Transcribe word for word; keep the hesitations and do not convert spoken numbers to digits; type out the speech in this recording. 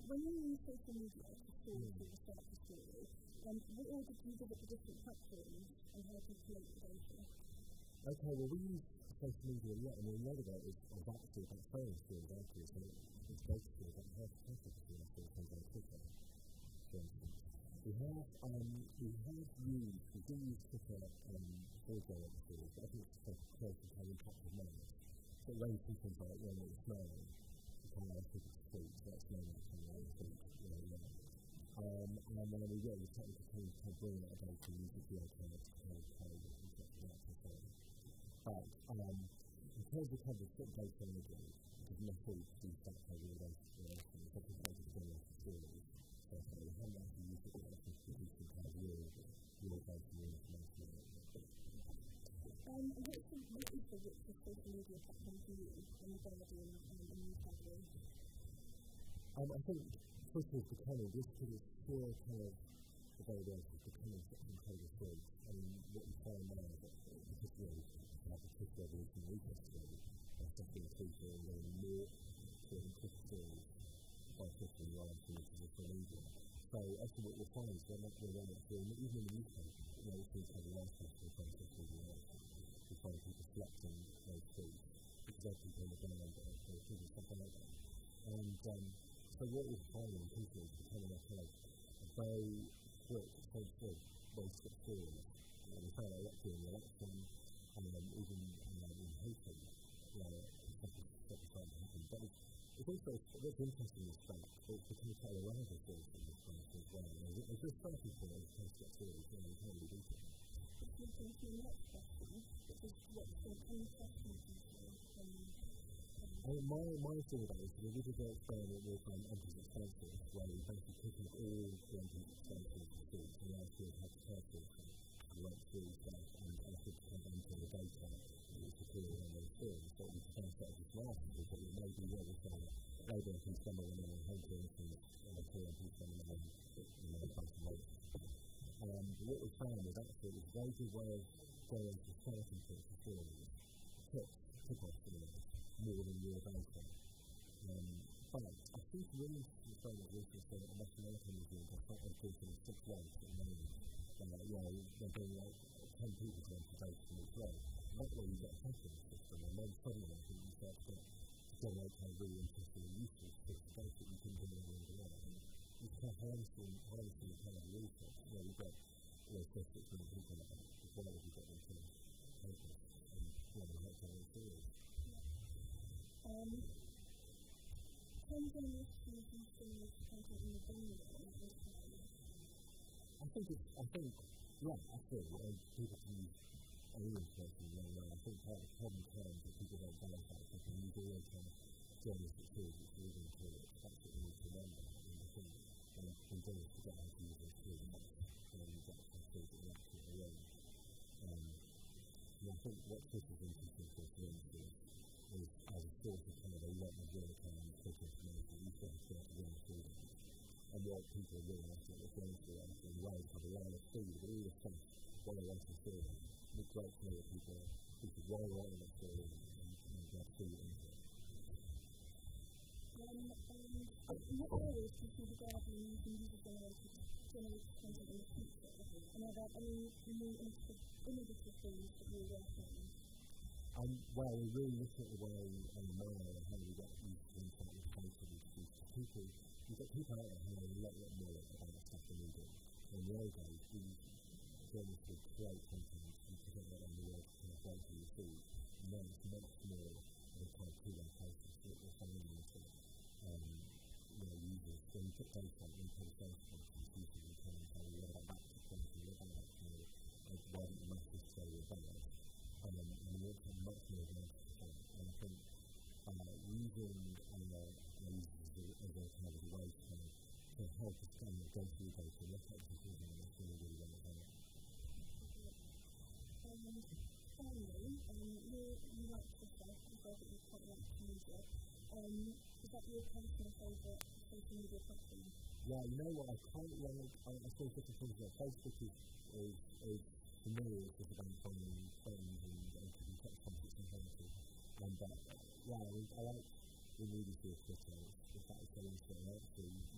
when you use social media to source or research a story, um, what order do you give it the different platforms and how do you collate the data? Okay, well, we use social media a lot, and we know about it as actually about sharing stories afterwards, so it's basically about how to tackle the story after it comes on Twitter, for instance. We have, um, we have used, we do use Twitter um, for direct stories, but I think it's for creating how impact of moments. So it raises things like, you know, it's smiling, you can't allow people to speak, so that's smiling, you can't allow speak, you know, yeah. Um, and then we get the technical team to bring that data and use the geocode to kind of code and stuff like that to say. But, um, in terms of kind of the data imagery, there's nothing to do that kind of data generation, it's like a data generation stories. So, so we haven't actually used it to actually produce some kind of real, real data and information. Um, and what is the, what is the richest social media platform for you in the Guardian and the News Guardian? Um, I think Twitter is becoming, just because it's still kind of availability, it's becoming such an incredible space. I mean, what we find now is that because we have the Twitter revolution ecosystem, there's definitely Twitter and there are more sort of Twitter stories by Twitter and rather than traditional media. So actually what we'll find is they're not going to run it through, even in the newspaper, you know, it's been kind of the last question from social media. We find people selecting those tweets because they're people on the ground or people, something like that. And um, so what we're finding in people is becoming a kind of a very quick, sensitive way to get stories. And we found that a lot during the election, and um, even um, in Haiti, where stuff is starting to happen. But it's, it's also, what's interesting in this space, it's becoming quite a reliable source in this space as well. It's just starting point when it comes to get stories, you know, you can't really do it. It's moving to the next question, which is what's the unquestioned feature from I mean, my, my thought about it is we did an experiment with um, emphasis expenses, where we basically took up all the emphasis expenses of students and asked them how to calculate them. We went through stuff and asked them to enter the data that was secured on those forms. So we found that as last was that it may be where we found labour and some of them in home services and poor and people in the in the transformation. Um, what we found was actually it was a very good way of going to starting point for stories, tips, tip-offs for them, more than your data. Um, but I think really interesting thing is also saying that the National Outcome Museum has quite a good in six months at the moment. Uh, you know, they're doing like ten people to enter data from each way. And that way you get a testing system, and then suddenly I think you start to get to generate kind of really interesting and useful bits of data that you can do along the way. And you can harnessing, harnessing kind of research. You know, you've got you know, fifty million people like that, as well as you've got them to papers and you know, help them with stories. Um, depends on the issues you see content in the venue and the time. I think it's, I think, yeah, absolutely, and people can use any information you know, I think part of the problem comes that people don't verify it, they can use all those kind of journalistic tools which are really important, that's what we need to remember, and I think when we journalists forget how to use those tools, and then you get some tools that are absolutely wrong. Um, and I think what Twitter's interesting for us to is is as a source of kind of a lot of real-time quick information, you sort of start to run through them. And what people are doing after they're going through it, and ways have a line of food, but all the stuff while they're writing through it. And it's great to know that people are, people while writing a story and, and, and get through it into it. Um, and in what areas do you see the Guardian using user-generated generated content in the future? And are there any new innovative things that you're working on? Um, well, we're really looking at the way on the mind and how we get used to impact with creativity because people, you've got people out there who know a lot, lot more about the stuff than we do. In the old days, these journalists would create content and present that on the web to kind of data you see. And now it's much more of a kind of two-way process that we're finding into um, you know, users. When you put data on, you put a data on, it's users and come and tell you what about that technology, what about that kind of, like, why didn't the message tell you about it? Um, and we want to have much more advantage to that. And I think uh, using uh, users as, as a kind of a way to, kind of, to help us kind of go through data and look at the decision and that's really, really well done. And finally, um, you, you like Twitter, you said that you quite like to use it. Um, is that your personal favourite social media platform? Yeah, you know what, I quite like, I, I still think it's something that Facebook is, is, is for me, it's just about finding friends and, and keeping touch contact and friendship. And uh, yeah, I, mean, I like the immediacy of Twitter. The fact it's so instant, actually, you